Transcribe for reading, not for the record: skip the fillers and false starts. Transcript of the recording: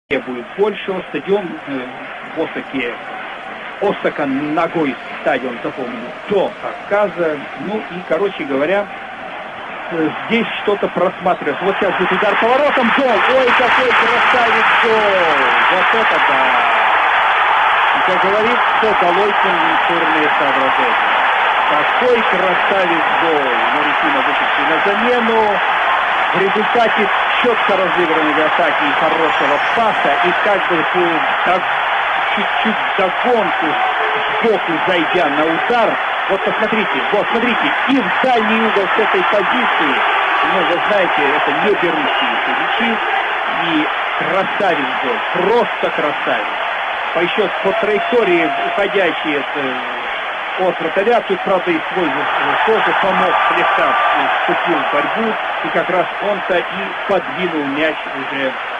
требует большего. Стадион в Осака ногой стадион, запомнил, до отказа. Ну и, короче говоря, здесь что-то просматривается. Вот сейчас будет удар поворотом, гол. Ой, какой красавец гол! Вот это да! И, как говорится, Голойкин культурные соображения. Какой красавец гол! Маритина вышедший на замену. В результате четко разыгранной атаки и хорошего паса, и как бы чуть-чуть догонку сбоку зайдя на удар. Вот посмотрите, вот смотрите, и в дальний угол с этой позиции, ну вы знаете, это не берущиеся мячи, и красавец гол, просто красавец. Еще по траектории уходящий от вратаря, тут, правда, и свой тоже помог, слегка вступил в борьбу, и как раз он-то и подвинул мяч уже